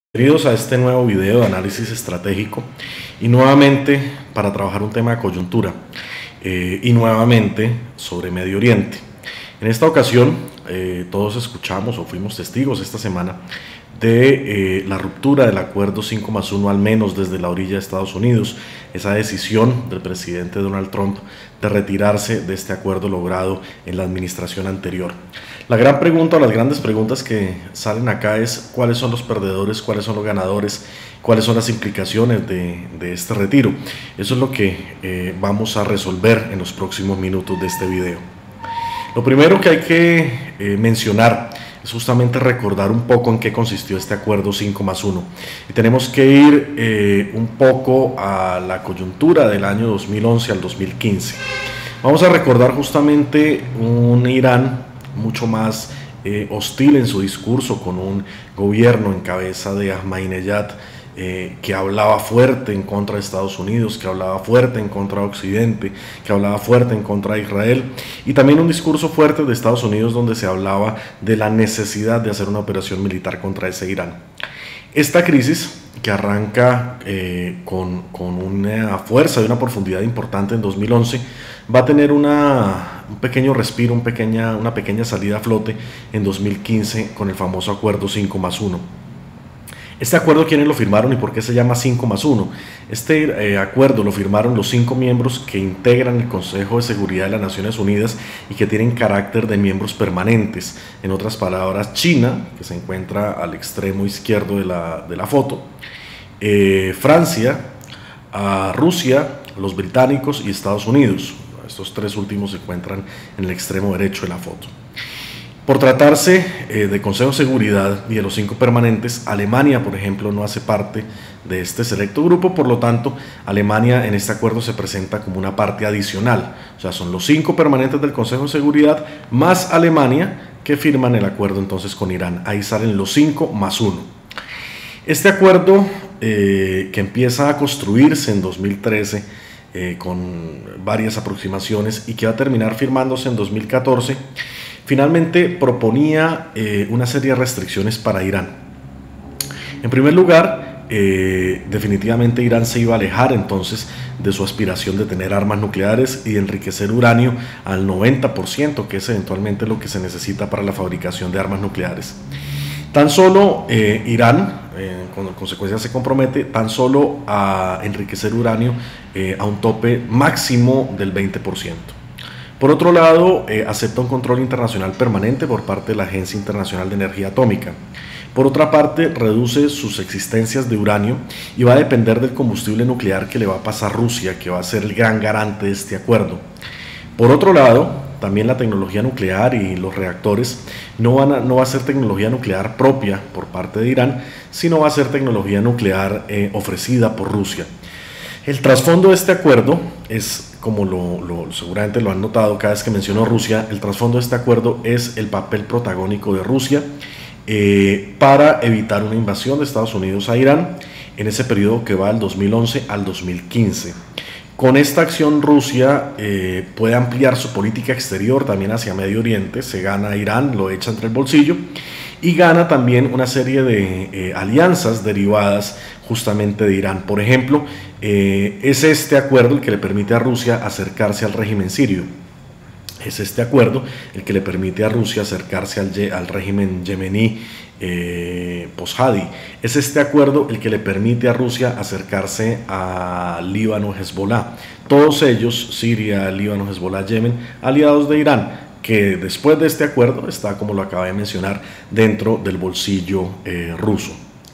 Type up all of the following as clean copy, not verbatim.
Bienvenidos a este nuevo video de análisis estratégico y nuevamente para trabajar un tema de coyuntura y nuevamente sobre Medio Oriente. En esta ocasión todos escuchamos o fuimos testigos esta semana de la ruptura del acuerdo 5+1 al menos desde la orilla de Estados Unidos, esa decisión del presidente Donald Trump de retirarse de este acuerdo logrado en la administración anterior. La gran pregunta o las grandes preguntas que salen acá es cuáles son los perdedores, cuáles son los ganadores, cuáles son las implicaciones de este retiro. Eso es lo que vamos a resolver en los próximos minutos de este video. Lo primero que hay que mencionar es justamente recordar un poco en qué consistió este acuerdo 5+1. Y tenemos que ir un poco a la coyuntura del año 2011 al 2015. Vamos a recordar justamente un Irán mucho más hostil en su discurso, con un gobierno en cabeza de Ahmadinejad que hablaba fuerte en contra de Estados Unidos, que hablaba fuerte en contra de Occidente, que hablaba fuerte en contra de Israel, y también un discurso fuerte de Estados Unidos donde se hablaba de la necesidad de hacer una operación militar contra ese Irán. Esta crisis, que arranca con una fuerza y una profundidad importante en 2011, va a tener un pequeño respiro, una pequeña salida a flote en 2015 con el famoso acuerdo 5+1. Este acuerdo, ¿quiénes lo firmaron y por qué se llama 5+1? Este acuerdo lo firmaron los 5 miembros que integran el Consejo de Seguridad de las Naciones Unidas y que tienen carácter de miembros permanentes. En otras palabras, China, que se encuentra al extremo izquierdo de la foto, Francia, Rusia, los británicos y Estados Unidos. Estos tres últimos se encuentran en el extremo derecho de la foto. Por tratarse de Consejo de Seguridad y de los 5 permanentes, Alemania, por ejemplo, no hace parte de este selecto grupo, por lo tanto, Alemania en este acuerdo se presenta como una parte adicional. O sea, son los 5 permanentes del Consejo de Seguridad más Alemania que firman el acuerdo entonces con Irán. Ahí salen los 5+1. Este acuerdo que empieza a construirse en 2013 con varias aproximaciones y que va a terminar firmándose en 2014, finalmente proponía una serie de restricciones para Irán. En primer lugar, definitivamente Irán se iba a alejar entonces de su aspiración de tener armas nucleares y de enriquecer uranio al 90%, que es eventualmente lo que se necesita para la fabricación de armas nucleares. Tan solo Irán, con consecuencia, se compromete tan solo a enriquecer uranio a un tope máximo del 20%. Por otro lado, acepta un control internacional permanente por parte de la Agencia Internacional de Energía Atómica. Por otra parte, reduce sus existencias de uranio y va a depender del combustible nuclear que le va a pasar Rusia, que va a ser el gran garante de este acuerdo. Por otro lado, también la tecnología nuclear y los reactores no va a ser tecnología nuclear propia por parte de Irán, sino va a ser tecnología nuclear ofrecida por Rusia. El trasfondo de este acuerdo es, como seguramente lo han notado cada vez que menciono Rusia, el trasfondo de este acuerdo es el papel protagónico de Rusia para evitar una invasión de Estados Unidos a Irán en ese periodo que va del 2011 al 2015. Con esta acción Rusia puede ampliar su política exterior también hacia Medio Oriente, se gana Irán, lo echa entre el bolsillo y gana también una serie de alianzas derivadas justamente de Irán. Por ejemplo, es este acuerdo el que le permite a Rusia acercarse al régimen sirio. Es este acuerdo el que le permite a Rusia acercarse al régimen yemení post-Hadi. Es este acuerdo el que le permite a Rusia acercarse a Líbano, Hezbollah. Todos ellos, Siria, Líbano, Hezbollah, Yemen, aliados de Irán, que después de este acuerdo está, como lo acabé de mencionar, dentro del bolsillo ruso.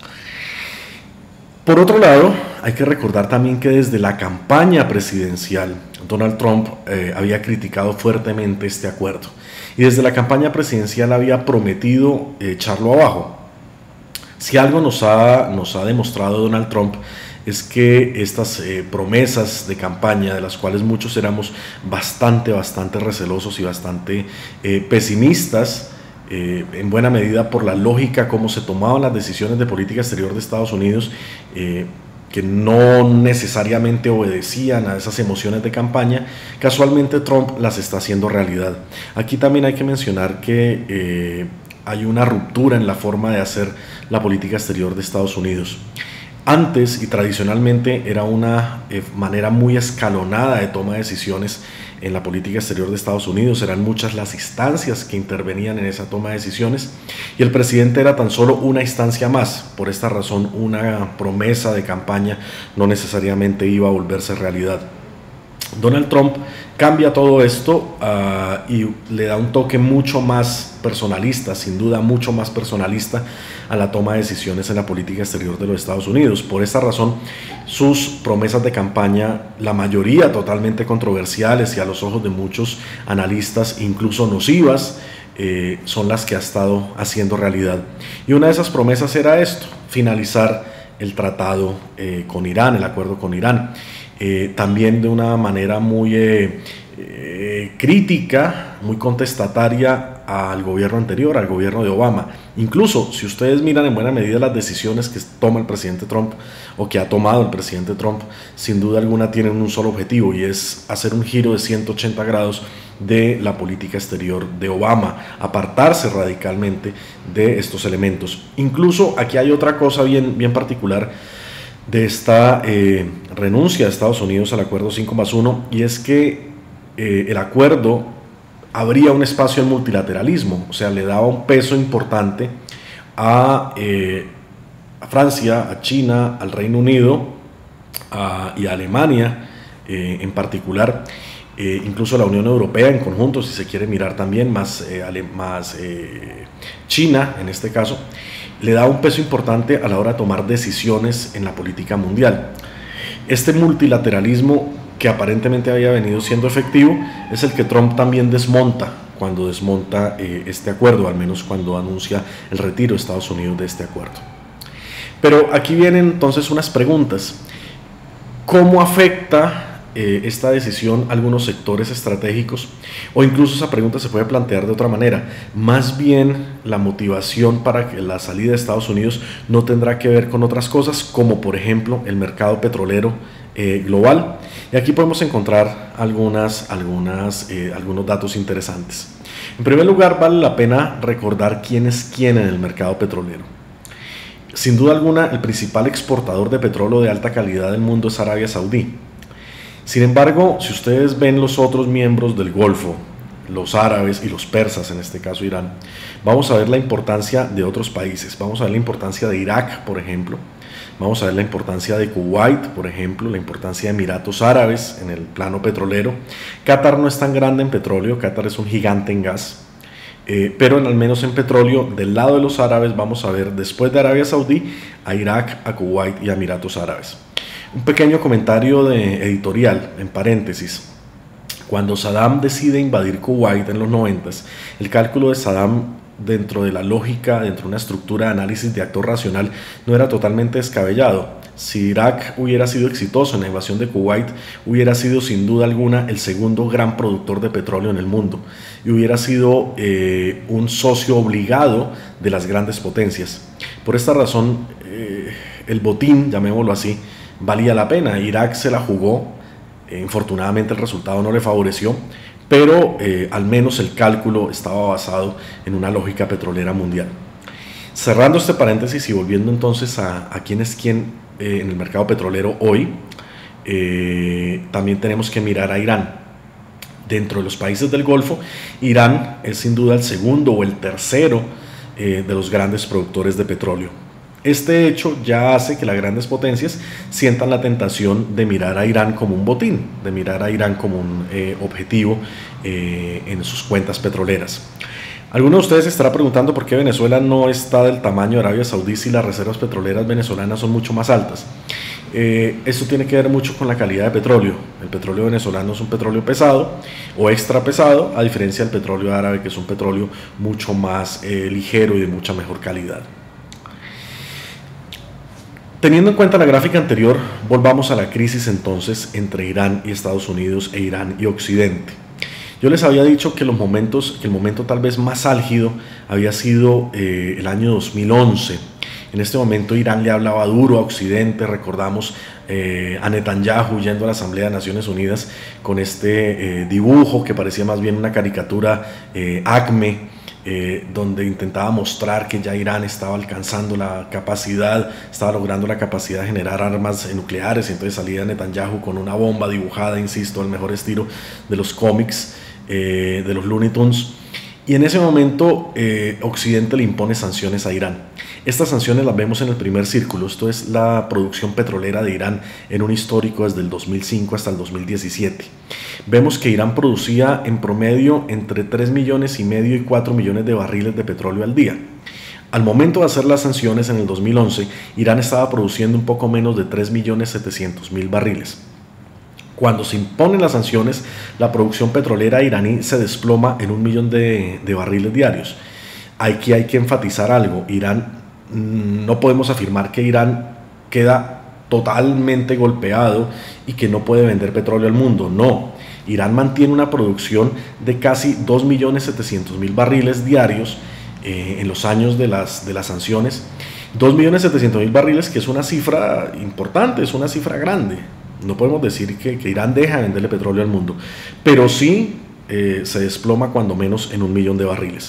Por otro lado, hay que recordar también que desde la campaña presidencial, Donald Trump había criticado fuertemente este acuerdo y desde la campaña presidencial había prometido echarlo abajo. Si algo nos ha demostrado Donald Trump es que estas promesas de campaña, de las cuales muchos éramos bastante recelosos y bastante pesimistas, en buena medida por la lógica como se tomaban las decisiones de política exterior de Estados Unidos, que no necesariamente obedecían a esas emociones de campaña, casualmente Trump las está haciendo realidad. Aquí también hay que mencionar que hay una ruptura en la forma de hacer la política exterior de Estados Unidos. Antes y tradicionalmente era una manera muy escalonada de toma de decisiones en la política exterior de Estados Unidos. Eran muchas las instancias que intervenían en esa toma de decisiones y el presidente era tan solo una instancia más. Por esta razón, una promesa de campaña no necesariamente iba a volverse realidad. Donald Trump cambia todo esto y le da un toque mucho más personalista, sin duda mucho más personalista a la toma de decisiones en la política exterior de los Estados Unidos. Por esta razón, sus promesas de campaña, la mayoría totalmente controversiales y a los ojos de muchos analistas incluso nocivas, son las que ha estado haciendo realidad. Y una de esas promesas era esto: finalizar el tratado con Irán, el acuerdo con Irán. También de una manera muy crítica, muy contestataria al gobierno anterior, al gobierno de Obama. Incluso si ustedes miran en buena medida las decisiones que toma el presidente Trump o que ha tomado el presidente Trump, sin duda alguna tienen un solo objetivo, y es hacer un giro de 180 grados de la política exterior de Obama, apartarse radicalmente de estos elementos. Incluso aquí hay otra cosa bien particular de esta renuncia de Estados Unidos al acuerdo 5+1, y es que el acuerdo abría un espacio al multilateralismo, o sea, le daba un peso importante a Francia, a China, al Reino Unido y a Alemania en particular, incluso a la Unión Europea en conjunto, si se quiere mirar también, más China en este caso. Le da un peso importante a la hora de tomar decisiones en la política mundial. Este multilateralismo, que aparentemente había venido siendo efectivo, es el que Trump también desmonta cuando desmonta este acuerdo, al menos cuando anuncia el retiro de Estados Unidos de este acuerdo. Pero aquí vienen entonces unas preguntas. ¿Cómo afecta esta decisión a algunos sectores estratégicos? O incluso esa pregunta se puede plantear de otra manera: más bien la motivación para que la salida de Estados Unidos no tendrá que ver con otras cosas, como por ejemplo el mercado petrolero global. Y aquí podemos encontrar algunos datos interesantes. En primer lugar, vale la pena recordar quién es quién en el mercado petrolero. Sin duda alguna, el principal exportador de petróleo de alta calidad del mundo es Arabia Saudí. Sin embargo, si ustedes ven los otros miembros del Golfo, los árabes y los persas, en este caso Irán, vamos a ver la importancia de otros países. Vamos a ver la importancia de Irak, por ejemplo. Vamos a ver la importancia de Kuwait, por ejemplo, la importancia de Emiratos Árabes en el plano petrolero. Qatar no es tan grande en petróleo, Qatar es un gigante en gas, pero al menos en petróleo, del lado de los árabes, vamos a ver, después de Arabia Saudí, a Irak, a Kuwait y a Emiratos Árabes. Un pequeño comentario editorial, en paréntesis. Cuando Saddam decide invadir Kuwait en los 90s, el cálculo de Saddam, dentro de la lógica, dentro de una estructura de análisis de actor racional, no era totalmente descabellado. Si Irak hubiera sido exitoso en la invasión de Kuwait, hubiera sido sin duda alguna el segundo gran productor de petróleo en el mundo y hubiera sido un socio obligado de las grandes potencias. Por esta razón, el botín, llamémoslo así, valía la pena. Irak se la jugó, infortunadamente el resultado no le favoreció, pero al menos el cálculo estaba basado en una lógica petrolera mundial. Cerrando este paréntesis y volviendo entonces a quién es quién en el mercado petrolero hoy, también tenemos que mirar a Irán. Dentro de los países del Golfo, Irán es sin duda el segundo o el tercero de los grandes productores de petróleo. Este hecho ya hace que las grandes potencias sientan la tentación de mirar a Irán como un botín, de mirar a Irán como un objetivo en sus cuentas petroleras. Alguno de ustedes estará preguntando por qué Venezuela no está del tamaño de Arabia Saudí si las reservas petroleras venezolanas son mucho más altas. Esto tiene que ver mucho con la calidad de petróleo. El petróleo venezolano es un petróleo pesado o extra pesado, a diferencia del petróleo árabe, que es un petróleo mucho más ligero y de mucha mejor calidad. Teniendo en cuenta la gráfica anterior, volvamos a la crisis entonces entre Irán y Estados Unidos e Irán y Occidente. Yo les había dicho que el momento tal vez más álgido había sido el año 2011. En este momento Irán le hablaba duro a Occidente. Recordamos a Netanyahu yendo a la Asamblea de Naciones Unidas con este dibujo que parecía más bien una caricatura acme donde intentaba mostrar que ya Irán estaba alcanzando la capacidad, estaba logrando la capacidad de generar armas nucleares, y entonces salía Netanyahu con una bomba dibujada, insisto, al mejor estilo de los cómics, de los Looney Tunes. Y en ese momento Occidente le impone sanciones a Irán. Estas sanciones las vemos en el primer círculo. Esto es la producción petrolera de Irán en un histórico desde el 2005 hasta el 2017. Vemos que Irán producía en promedio entre 3,5 millones y 4 millones de barriles de petróleo al día. Al momento de hacer las sanciones en el 2011, Irán estaba produciendo un poco menos de 3,7 millones barriles. Cuando se imponen las sanciones, la producción petrolera iraní se desploma en 1 millón de barriles diarios. Aquí hay que enfatizar algo. No podemos afirmar que Irán queda totalmente golpeado y que no puede vender petróleo al mundo. No, Irán mantiene una producción de casi 2,7 millones barriles diarios en los años de las sanciones. 2,7 millones barriles, que es una cifra importante, es una cifra grande. No podemos decir que Irán deja de venderle petróleo al mundo, pero sí se desploma cuando menos en 1 millón de barriles.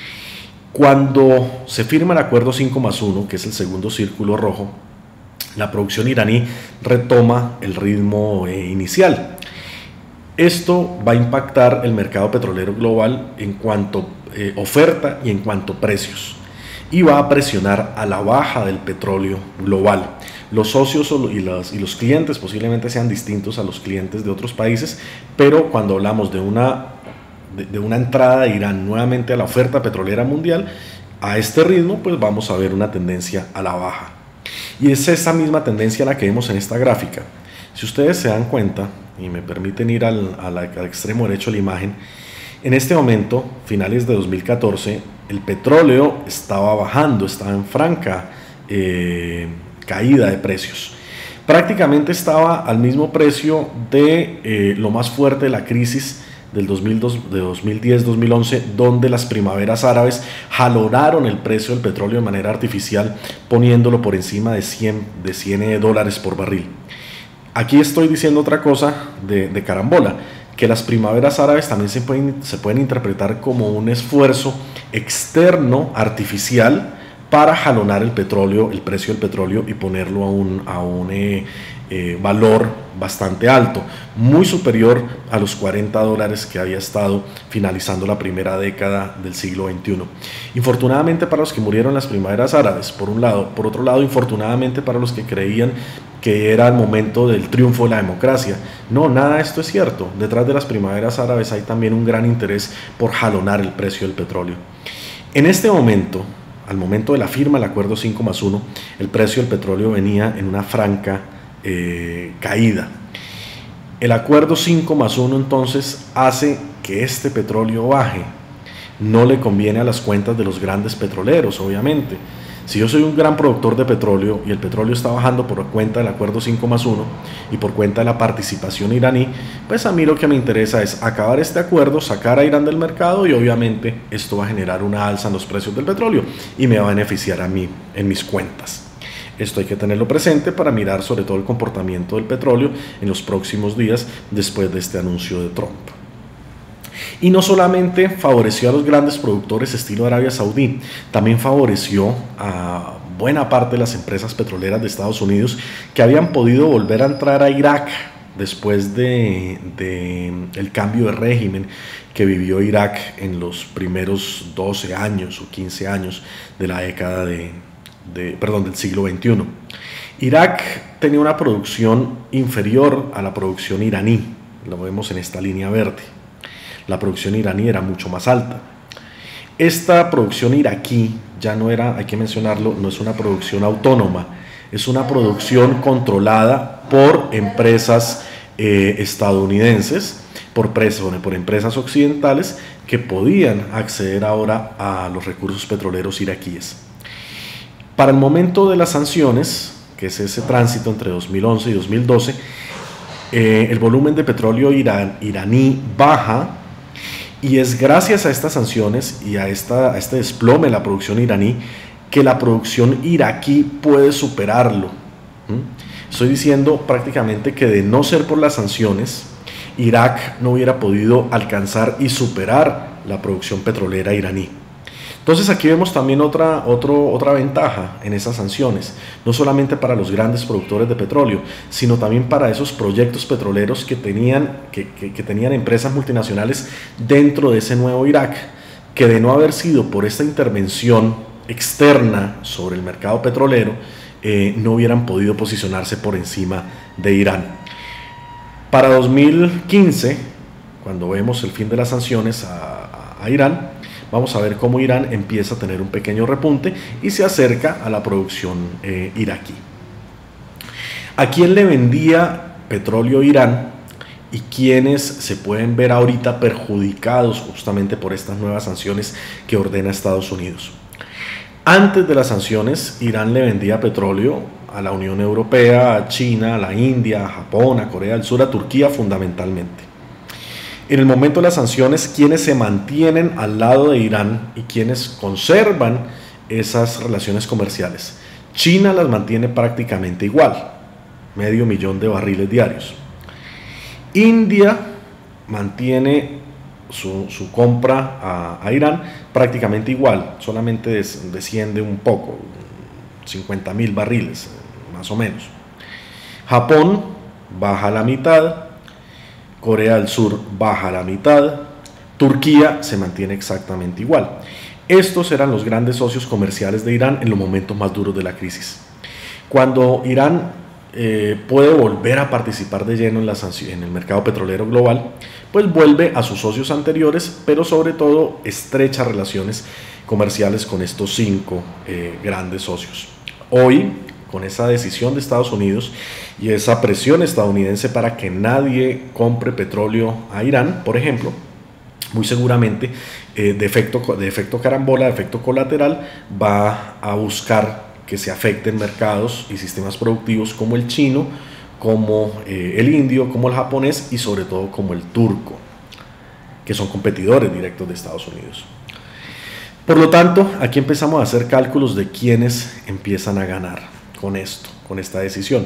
Cuando se firma el acuerdo 5+1, que es el segundo círculo rojo, la producción iraní retoma el ritmo inicial. Esto va a impactar el mercado petrolero global en cuanto oferta y en cuanto precios, y va a presionar a la baja del petróleo global. Los socios y los clientes posiblemente sean distintos a los clientes de otros países, pero cuando hablamos de una entrada de Irán nuevamente a la oferta petrolera mundial, a este ritmo, pues vamos a ver una tendencia a la baja. Y es esa misma tendencia la que vemos en esta gráfica. Si ustedes se dan cuenta, y me permiten ir al extremo derecho de la imagen, en este momento, finales de 2014, el petróleo estaba bajando, estaba en franca caída de precios. Prácticamente estaba al mismo precio de lo más fuerte de la crisis del 2010-2011, donde las primaveras árabes jalonaron el precio del petróleo de manera artificial, poniéndolo por encima de 100 dólares por barril. Aquí estoy diciendo otra cosa de carambola, que las primaveras árabes también se pueden interpretar como un esfuerzo externo artificial para jalonar el petróleo, el precio del petróleo, y ponerlo a un valor bastante alto, muy superior a los 40 dólares que había estado finalizando la primera década del siglo XXI. Infortunadamente para los que murieron en las primaveras árabes, por un lado. Por otro lado, infortunadamente para los que creían que era el momento del triunfo de la democracia. No, nada de esto es cierto. Detrás de las primaveras árabes hay también un gran interés por jalonar el precio del petróleo. En este momento, al momento de la firma del acuerdo 5+1, el precio del petróleo venía en una franca caída. El acuerdo 5+1 entonces hace que este petróleo baje. No le conviene a las cuentas de los grandes petroleros, obviamente. Si yo soy un gran productor de petróleo y el petróleo está bajando por cuenta del acuerdo 5+1 y por cuenta de la participación iraní, pues a mí lo que me interesa es acabar este acuerdo, sacar a Irán del mercado, y obviamente esto va a generar una alza en los precios del petróleo y me va a beneficiar a mí en mis cuentas. Esto hay que tenerlo presente para mirar sobre todo el comportamiento del petróleo en los próximos días después de este anuncio de Trump. Y no solamente favoreció a los grandes productores estilo Arabia Saudí, también favoreció a buena parte de las empresas petroleras de Estados Unidos que habían podido volver a entrar a Irak después del cambio de régimen que vivió Irak en los primeros 12 años o 15 años de la década del siglo XXI. Irak tenía una producción inferior a la producción iraní, lo vemos en esta línea verde. La producción iraní era mucho más alta. Esta producción iraquí ya no era, hay que mencionarlo, no es una producción autónoma, es una producción controlada por empresas estadounidenses, por empresas occidentales que podían acceder ahora a los recursos petroleros iraquíes. Para el momento de las sanciones, que es ese tránsito entre 2011 y 2012, el volumen de petróleo iraní baja. Y es gracias a estas sanciones y a este desplome de la producción iraní que la producción iraquí puede superarlo. Estoy diciendo prácticamente que de no ser por las sanciones, Irak no hubiera podido alcanzar y superar la producción petrolera iraní. Entonces aquí vemos también otra ventaja en esas sanciones, no solamente para los grandes productores de petróleo, sino también para esos proyectos petroleros que tenían empresas multinacionales dentro de ese nuevo Irak, que de no haber sido por esta intervención externa sobre el mercado petrolero, no hubieran podido posicionarse por encima de Irán. Para 2015, cuando vemos el fin de las sanciones a Irán, vamos a ver cómo Irán empieza a tener un pequeño repunte y se acerca a la producción iraquí. ¿A quién le vendía petróleo Irán y quiénes se pueden ver ahorita perjudicados justamente por estas nuevas sanciones que ordena Estados Unidos? Antes de las sanciones, Irán le vendía petróleo a la Unión Europea, a China, a la India, a Japón, a Corea del Sur, a Turquía fundamentalmente. En el momento de las sanciones, quienes se mantienen al lado de Irán y quienes conservan esas relaciones comerciales. China las mantiene prácticamente igual, 500.000 de barriles diarios. India mantiene su compra a Irán prácticamente igual, solamente desciende un poco, 50.000 barriles, más o menos. Japón baja la mitad. Corea del Sur baja la mitad, Turquía se mantiene exactamente igual. Estos eran los grandes socios comerciales de Irán en los momentos más duros de la crisis. Cuando Irán puede volver a participar de lleno en el mercado petrolero global, pues vuelve a sus socios anteriores, pero sobre todo estrecha relaciones comerciales con estos 5 grandes socios. Hoy, con esa decisión de Estados Unidos y esa presión estadounidense para que nadie compre petróleo a Irán, por ejemplo, muy seguramente de efecto carambola, de efecto colateral, va a buscar que se afecten mercados y sistemas productivos como el chino, como el indio, como el japonés y sobre todo como el turco, que son competidores directos de Estados Unidos. Por lo tanto, aquí empezamos a hacer cálculos de quiénes empiezan a ganar con esto, con esta decisión.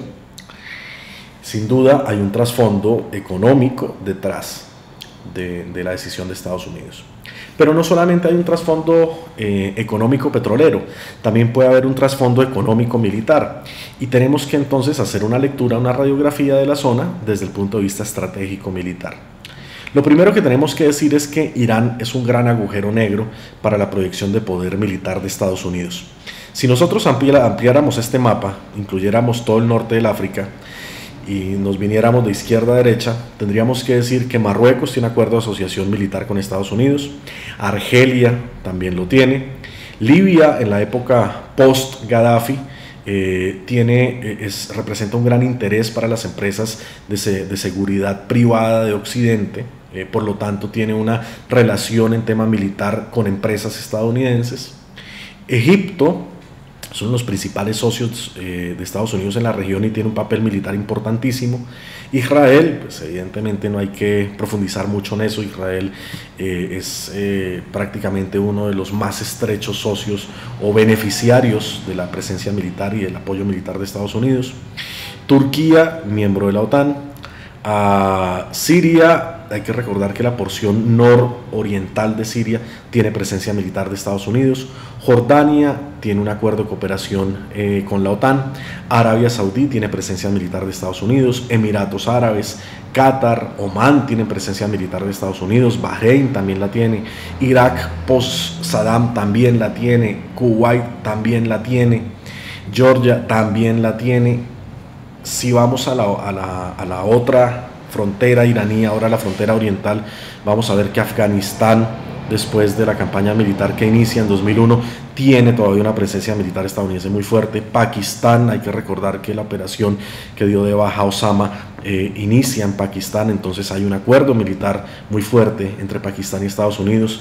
Sin duda hay un trasfondo económico detrás de la decisión de Estados Unidos. Pero no solamente hay un trasfondo económico petrolero, también puede haber un trasfondo económico militar. Y tenemos que entonces hacer una lectura, una radiografía de la zona desde el punto de vista estratégico militar. Lo primero que tenemos que decir es que Irán es un gran agujero negro para la proyección de poder militar de Estados Unidos. Si nosotros ampliáramos este mapa, incluyéramos todo el norte del África y nos viniéramos de izquierda a derecha, tendríamos que decir que Marruecos tiene acuerdo de asociación militar con Estados Unidos, Argelia también lo tiene, Libia en la época post-Gaddafi representa un gran interés para las empresas de seguridad privada de Occidente, por lo tanto tiene una relación en tema militar con empresas estadounidenses. Egipto son los principales socios de Estados Unidos en la región y tiene un papel militar importantísimo. Israel, pues evidentemente no hay que profundizar mucho en eso. Israel es prácticamente uno de los más estrechos socios o beneficiarios de la presencia militar y del apoyo militar de Estados Unidos. Turquía, miembro de la OTAN. Siria, hay que recordar que la porción nororiental de Siria tiene presencia militar de Estados Unidos. Jordania tiene un acuerdo de cooperación con la OTAN. Arabia Saudí tiene presencia militar de Estados Unidos. Emiratos Árabes, Qatar, Omán tienen presencia militar de Estados Unidos. Bahrein también la tiene. Irak post-Saddam también la tiene. Kuwait también la tiene. Georgia también la tiene. Si vamos a la otra frontera iraní, ahora la frontera oriental, vamos a ver que Afganistán, después de la campaña militar que inicia en 2001, tiene todavía una presencia militar estadounidense muy fuerte. Pakistán, hay que recordar que la operación que dio de baja a Osama inicia en Pakistán, entonces hay un acuerdo militar muy fuerte entre Pakistán y Estados Unidos.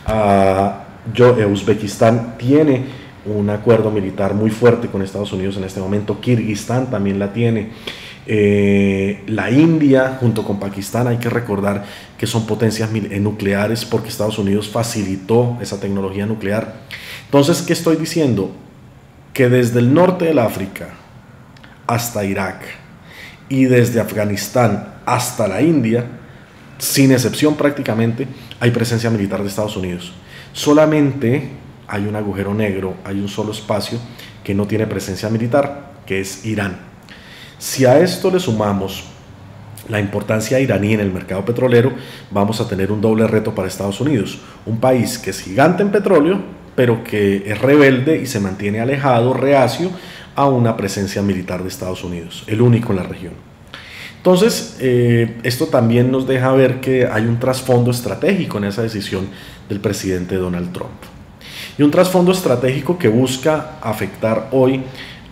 Uzbekistán tiene un acuerdo militar muy fuerte con Estados Unidos en este momento. Kirguistán también la tiene. La India junto con Pakistán, hay que recordar que son potencias nucleares porque Estados Unidos facilitó esa tecnología nuclear. Entonces, ¿qué estoy diciendo? Que desde el norte del África hasta Irak y desde Afganistán hasta la India, sin excepción prácticamente, hay presencia militar de Estados Unidos. Solamente hay un agujero negro, hay un solo espacio que no tiene presencia militar, que es Irán. Si a esto le sumamos la importancia iraní en el mercado petrolero, vamos a tener un doble reto para Estados Unidos, un país que es gigante en petróleo, pero que es rebelde y se mantiene alejado, reacio a una presencia militar de Estados Unidos, el único en la región. Entonces, esto también nos deja ver que hay un trasfondo estratégico en esa decisión del presidente Donald Trump. Y un trasfondo estratégico que busca afectar hoy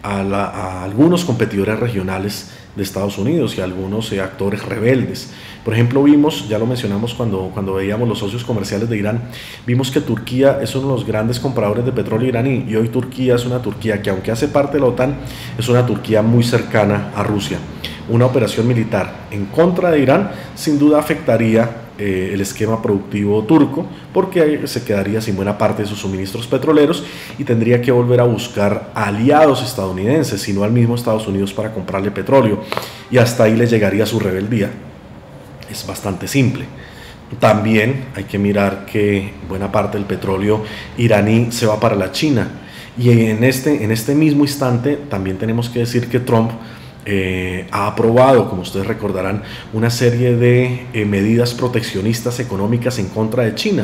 a algunos competidores regionales de Estados Unidos y a algunos actores rebeldes. Por ejemplo, vimos, ya lo mencionamos cuando veíamos los socios comerciales de Irán, vimos que Turquía es uno de los grandes compradores de petróleo iraní, y hoy Turquía es una Turquía que, aunque hace parte de la OTAN, es una Turquía muy cercana a Rusia. Una operación militar en contra de Irán sin duda afectaría el esquema productivo turco, porque se quedaría sin buena parte de sus suministros petroleros y tendría que volver a buscar aliados estadounidenses, sino al mismo Estados Unidos, para comprarle petróleo, y hasta ahí le llegaría su rebeldía. Es bastante simple. También hay que mirar que buena parte del petróleo iraní se va para la China, y en este mismo instante también tenemos que decir que Trump ha aprobado, como ustedes recordarán, una serie de medidas proteccionistas económicas en contra de China.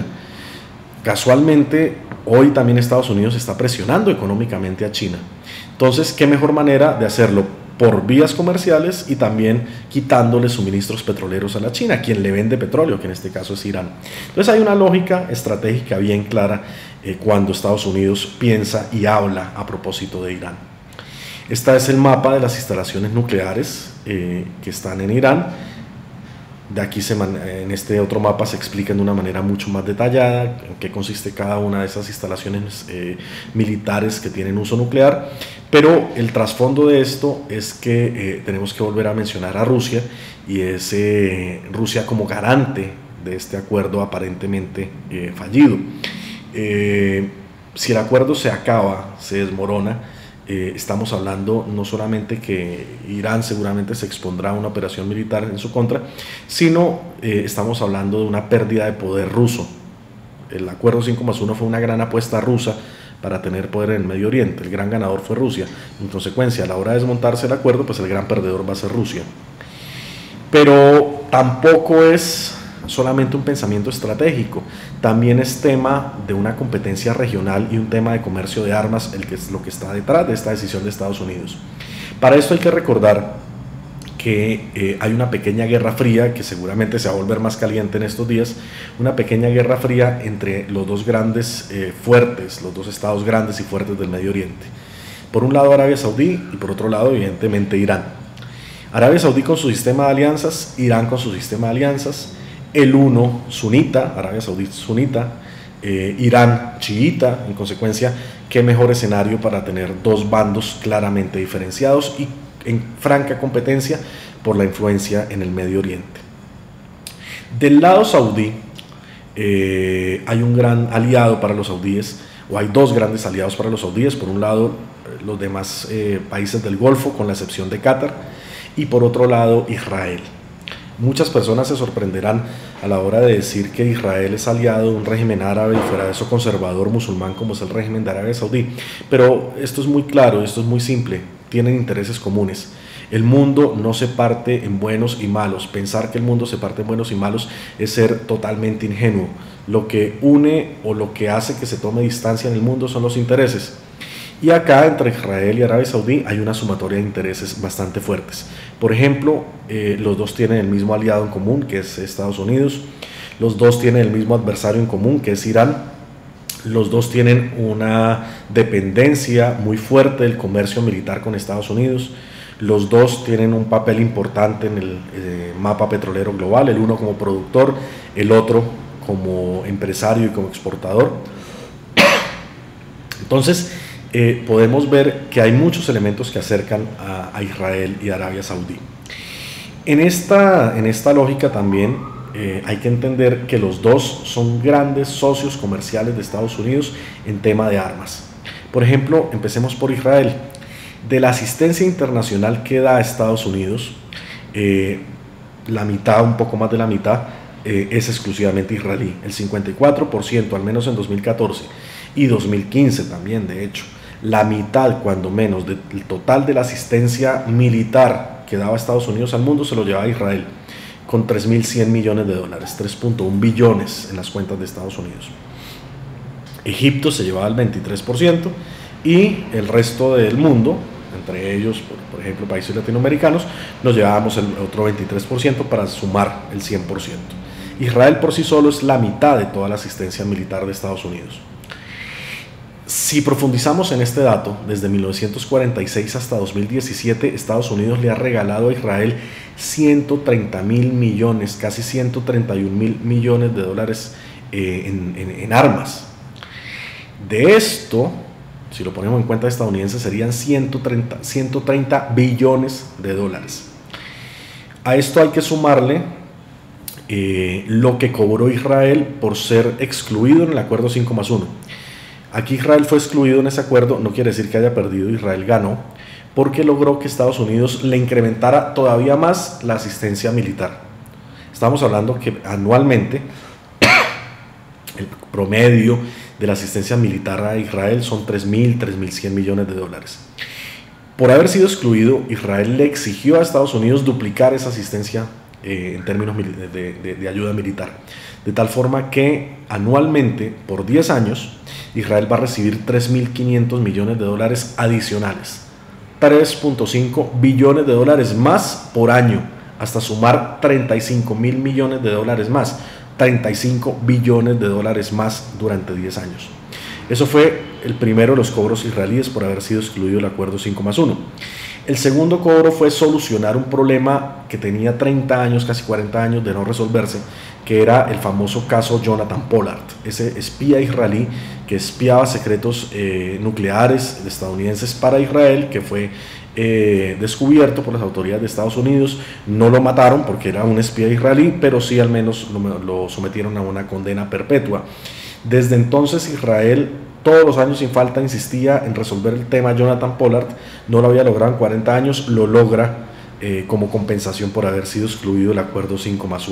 Casualmente, hoy también Estados Unidos está presionando económicamente a China. Entonces, ¿qué mejor manera de hacerlo? Por vías comerciales y también quitándole suministros petroleros a la China, quien le vende petróleo, que en este caso es Irán. Entonces hay una lógica estratégica bien clara cuando Estados Unidos piensa y habla a propósito de Irán. Este es el mapa de las instalaciones nucleares que están en Irán. De aquí en este otro mapa se explica de una manera mucho más detallada en qué consiste cada una de esas instalaciones militares que tienen uso nuclear. Pero el trasfondo de esto es que tenemos que volver a mencionar a Rusia, y es Rusia como garante de este acuerdo aparentemente fallido. Si el acuerdo se acaba, se desmorona, estamos hablando no solamente que Irán seguramente se expondrá a una operación militar en su contra, sino estamos hablando de una pérdida de poder ruso. El acuerdo 5+1 fue una gran apuesta rusa para tener poder en el Medio Oriente. El gran ganador fue Rusia. En consecuencia, a la hora de desmontarse el acuerdo, pues el gran perdedor va a ser Rusia. Pero tampoco es solamente un pensamiento estratégico, también es tema de una competencia regional y un tema de comercio de armas, el que es lo que está detrás de esta decisión de Estados Unidos. Para esto hay que recordar que hay una pequeña guerra fría, que seguramente se va a volver más caliente en estos días, una pequeña guerra fría entre los dos grandes fuertes, los dos estados grandes y fuertes del Medio Oriente. Por un lado Arabia Saudí y por otro lado evidentemente Irán. Arabia Saudí con su sistema de alianzas, Irán con su sistema de alianzas, el uno sunita, Arabia Saudí sunita, Irán chiita. En consecuencia, qué mejor escenario para tener dos bandos claramente diferenciados y en franca competencia por la influencia en el Medio Oriente. Del lado saudí hay un gran aliado para los saudíes, o hay dos grandes aliados para los saudíes. Por un lado, los demás países del Golfo, con la excepción de Qatar, y por otro lado Israel. Muchas personas se sorprenderán a la hora de decir que Israel es aliado de un régimen árabe y fuera de eso conservador musulmán como es el régimen de Arabia Saudí, pero esto es muy claro, esto es muy simple, tienen intereses comunes. El mundo no se parte en buenos y malos. Pensar que el mundo se parte en buenos y malos es ser totalmente ingenuo. Lo que une o lo que hace que se tome distancia en el mundo son los intereses. Y acá entre Israel y Arabia Saudí hay una sumatoria de intereses bastante fuertes. Por ejemplo, los dos tienen el mismo aliado en común, que es Estados Unidos. Los dos tienen el mismo adversario en común, que es Irán. Los dos tienen una dependencia muy fuerte del comercio militar con Estados Unidos. Los dos tienen un papel importante en el mapa petrolero global, el uno como productor, el otro como empresario y como exportador. Entonces, podemos ver que hay muchos elementos que acercan a Israel y Arabia Saudí. En esta lógica también hay que entender que los dos son grandes socios comerciales de Estados Unidos en tema de armas. Por ejemplo, empecemos por Israel. De la asistencia internacional que da a Estados Unidos, la mitad, un poco más de la mitad, es exclusivamente israelí. El 54%, al menos en 2014, y 2015 también, de hecho. La mitad, cuando menos, del total de la asistencia militar que daba Estados Unidos al mundo se lo llevaba Israel, con 3.100 millones de dólares, 3.1 billones en las cuentas de Estados Unidos. Egipto se llevaba el 23% y el resto del mundo, entre ellos, por ejemplo, países latinoamericanos, nos llevábamos el otro 23% para sumar el 100%. Israel por sí solo es la mitad de toda la asistencia militar de Estados Unidos. Si profundizamos en este dato, desde 1946 hasta 2017, Estados Unidos le ha regalado a Israel 130.000 millones, casi 131.000 millones de dólares en armas. De esto, si lo ponemos en cuenta estadounidense, serían 130 billones de dólares. A esto hay que sumarle lo que cobró Israel por ser excluido en el acuerdo 5+1. Aquí Israel fue excluido en ese acuerdo, no quiere decir que haya perdido, Israel ganó, porque logró que Estados Unidos le incrementara todavía más la asistencia militar. Estamos hablando que anualmente el promedio de la asistencia militar a Israel son 3.100 millones de dólares. Por haber sido excluido, Israel le exigió a Estados Unidos duplicar esa asistencia en términos de ayuda militar, de tal forma que anualmente, por 10 años, Israel va a recibir 3.500 millones de dólares adicionales, 3.5 billones de dólares más por año, hasta sumar 35.000 millones de dólares más, 35 billones de dólares más durante 10 años. Eso fue el primero de los cobros israelíes por haber sido excluido el acuerdo 5+1. El segundo cobro fue solucionar un problema que tenía 30 años, casi 40 años de no resolverse, que era el famoso caso Jonathan Pollard, ese espía israelí que espiaba secretos nucleares estadounidenses para Israel, que fue descubierto por las autoridades de Estados Unidos. No lo mataron porque era un espía israelí, pero sí al menos lo sometieron a una condena perpetua. Desde entonces Israel todos los años sin falta insistía en resolver el tema Jonathan Pollard. No lo había logrado en 40 años, lo logra como compensación por haber sido excluido del acuerdo 5+1.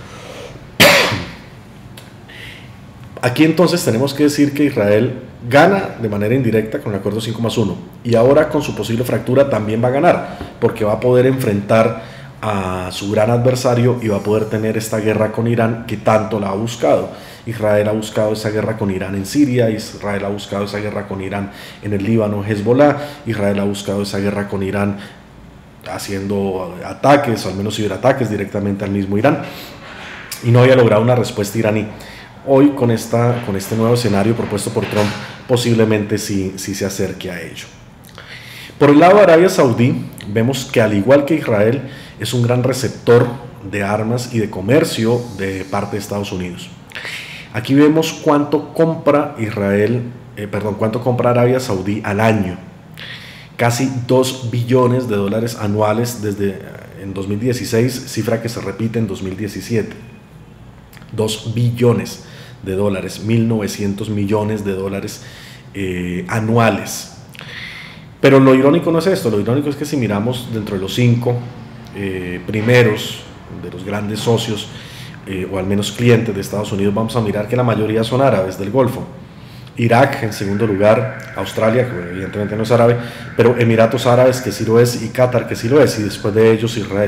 Aquí entonces tenemos que decir que Israel gana de manera indirecta con el acuerdo 5+1 y ahora con su posible fractura también va a ganar, porque va a poder enfrentar a su gran adversario y va a poder tener esta guerra con Irán que tanto la ha buscado. Israel ha buscado esa guerra con Irán en Siria, Israel ha buscado esa guerra con Irán en el Líbano, Hezbollah, Israel ha buscado esa guerra con Irán haciendo ataques, o al menos ciberataques directamente al mismo Irán, y no había logrado una respuesta iraní. Hoy con este nuevo escenario propuesto por Trump, posiblemente sí se acerque a ello. Por el lado de Arabia Saudí, vemos que al igual que Israel, es un gran receptor de armas y de comercio de parte de Estados Unidos. Aquí vemos cuánto compra cuánto compra Arabia Saudí al año. Casi 2 billones de dólares anuales desde en 2016, cifra que se repite en 2017. 2 billones de dólares, 1.900 millones de dólares anuales. Pero lo irónico no es esto, lo irónico es que si miramos dentro de los 5 primeros de los grandes socios, o al menos clientes de Estados Unidos, vamos a mirar que la mayoría son árabes del Golfo. Irak en segundo lugar, Australia, que evidentemente no es árabe, pero Emiratos Árabes, que sí lo es, y Qatar, que sí lo es, y después de ellos Israel.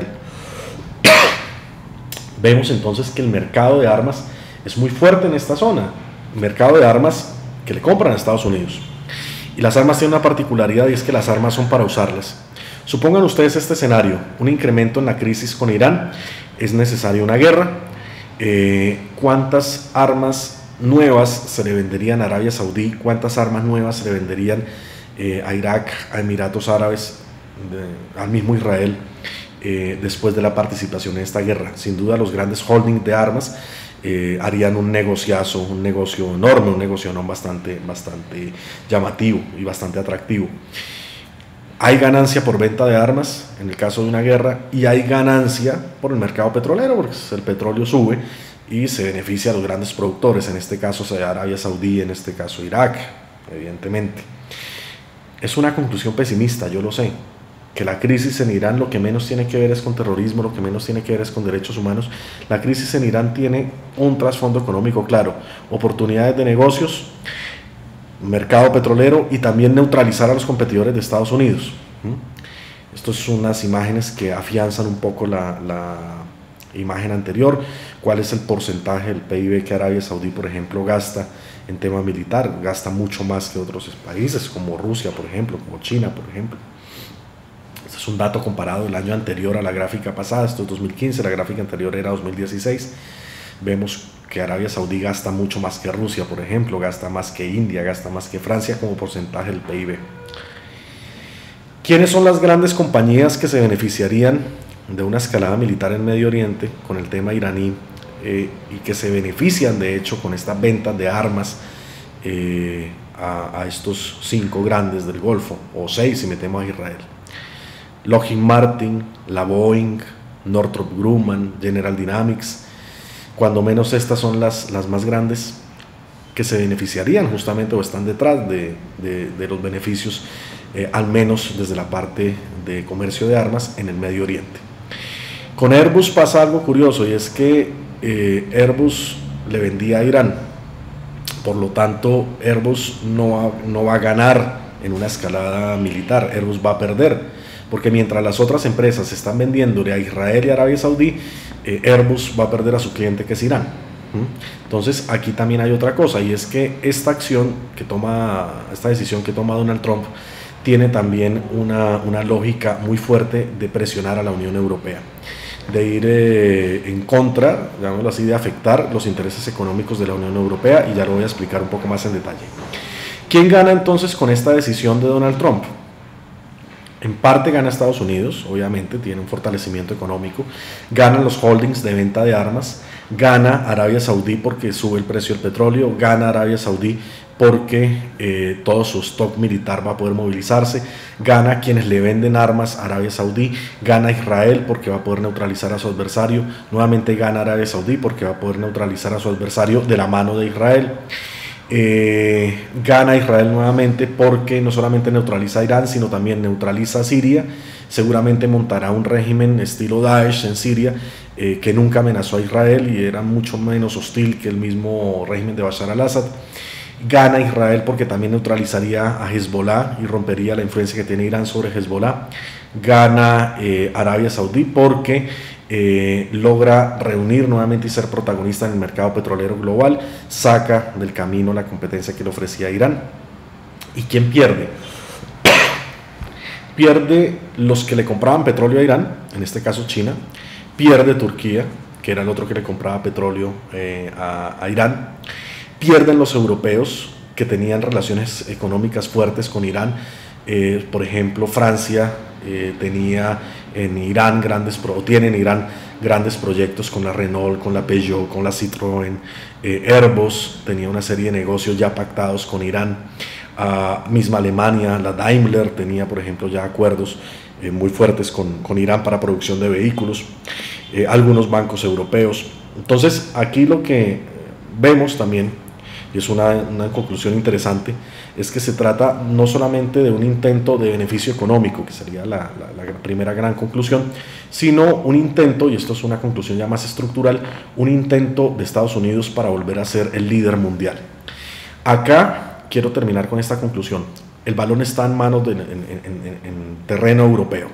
Vemos entonces que el mercado de armas es muy fuerte en esta zona, un mercado de armas que le compran a Estados Unidos. Y las armas tienen una particularidad, y es que las armas son para usarlas. Supongan ustedes este escenario, un incremento en la crisis con Irán, es necesaria una guerra. ¿Cuántas armas nuevas se le venderían a Arabia Saudí? ¿Cuántas armas nuevas se le venderían a Irak, a Emiratos Árabes, al mismo Israel, después de la participación en esta guerra? Sin duda los grandes holdings de armas harían un negociazo, un negocio enorme, un negocio bastante llamativo y bastante atractivo. Hay ganancia por venta de armas en el caso de una guerra, y hay ganancia por el mercado petrolero, porque el petróleo sube y se beneficia a los grandes productores, en este caso Arabia Saudí, en este caso Irak, evidentemente. Es una conclusión pesimista, yo lo sé, que la crisis en Irán lo que menos tiene que ver es con terrorismo, lo que menos tiene que ver es con derechos humanos. La crisis en Irán tiene un trasfondo económico claro, oportunidades de negocios, mercado petrolero y también neutralizar a los competidores de Estados Unidos. Estas son unas imágenes que afianzan un poco la imagen anterior. ¿Cuál es el porcentaje del PIB que Arabia Saudí, por ejemplo, gasta en tema militar? Gasta mucho más que otros países, como Rusia, por ejemplo, como China, por ejemplo. Este es un dato comparado del año anterior a la gráfica pasada. Esto es 2015, la gráfica anterior era 2016. Vemos que Arabia Saudí gasta mucho más que Rusia, por ejemplo, gasta más que India, gasta más que Francia como porcentaje del PIB. ¿Quiénes son las grandes compañías que se beneficiarían de una escalada militar en Medio Oriente con el tema iraní y que se benefician de hecho con esta venta de armas a estos 5 grandes del Golfo, o 6 si metemos a Israel? Lockheed Martin, la Boeing, Northrop Grumman, General Dynamics. Cuando menos estas son las más grandes que se beneficiarían justamente o están detrás de los beneficios, al menos desde la parte de comercio de armas en el Medio Oriente. Con Airbus pasa algo curioso, y es que Airbus le vendía a Irán, por lo tanto Airbus no va a ganar en una escalada militar, Airbus va a perder, porque mientras las otras empresas están vendiéndole a Israel y Arabia Saudí, Airbus va a perder a su cliente, que es Irán. Entonces aquí también hay otra cosa, y es que esta decisión que toma Donald Trump tiene también una lógica muy fuerte de presionar a la Unión Europea, de ir en contra, digámoslo así, de afectar los intereses económicos de la Unión Europea, y ya lo voy a explicar un poco más en detalle. ¿Quién gana entonces con esta decisión de Donald Trump? En parte gana Estados Unidos, obviamente, tiene un fortalecimiento económico, ganan los holdings de venta de armas, gana Arabia Saudí porque sube el precio del petróleo, gana Arabia Saudí porque todo su stock militar va a poder movilizarse, gana quienes le venden armas a Arabia Saudí, gana Israel porque va a poder neutralizar a su adversario, nuevamente gana Arabia Saudí porque va a poder neutralizar a su adversario de la mano de Israel. Gana Israel nuevamente porque no solamente neutraliza a Irán, sino también neutraliza a Siria. Seguramente montará un régimen estilo Daesh en Siria, que nunca amenazó a Israel y era mucho menos hostil que el mismo régimen de Bashar al-Assad. Gana Israel porque también neutralizaría a Hezbollah y rompería la influencia que tiene Irán sobre Hezbollah. Gana Arabia Saudí porque logra reunir nuevamente y ser protagonista en el mercado petrolero global, saca del camino la competencia que le ofrecía Irán. ¿Y quién pierde? Pierde los que le compraban petróleo a Irán, en este caso China, pierde Turquía, que era el otro que le compraba petróleo a Irán, pierden los europeos que tenían relaciones económicas fuertes con Irán. Por ejemplo, Francia tenía en Irán tiene en Irán grandes proyectos con la Renault, con la Peugeot, con la Citroën. Airbus tenía una serie de negocios ya pactados con Irán. Misma Alemania, la Daimler tenía, por ejemplo, ya acuerdos muy fuertes con Irán para producción de vehículos. Algunos bancos europeos. Entonces aquí lo que vemos también, y es una conclusión interesante, es que se trata no solamente de un intento de beneficio económico, que sería la primera gran conclusión, sino un intento, y esto es una conclusión ya más estructural, un intento de Estados Unidos para volver a ser el líder mundial. Acá quiero terminar con esta conclusión. El balón está en manos en terreno europeo.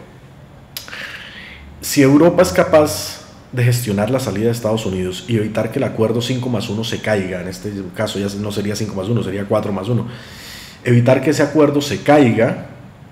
Si Europa es capaz de gestionar la salida de Estados Unidos y evitar que el acuerdo 5+1 se caiga, en este caso ya no sería 5+1, sería 4+1, evitar que ese acuerdo se caiga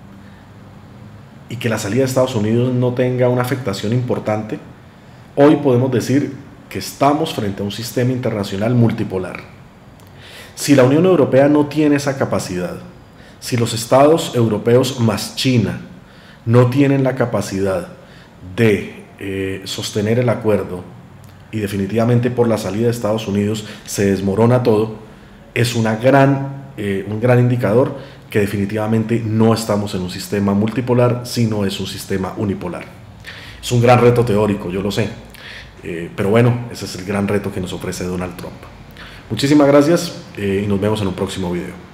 y que la salida de Estados Unidos no tenga una afectación importante, hoy podemos decir que estamos frente a un sistema internacional multipolar. Si la Unión Europea no tiene esa capacidad, si los estados europeos más China no tienen la capacidad de sostener el acuerdo y definitivamente por la salida de Estados Unidos se desmorona todo, es un gran indicador que definitivamente no estamos en un sistema multipolar, sino es un sistema unipolar. Es un gran reto teórico, yo lo sé, pero bueno, ese es el gran reto que nos ofrece Donald Trump. Muchísimas gracias y nos vemos en un próximo video.